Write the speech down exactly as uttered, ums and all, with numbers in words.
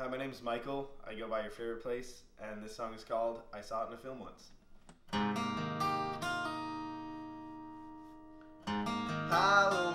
Hi, my name's Michael. I go by Your Favorite Place, and this song is called I Saw It in a Film Once. Halloween.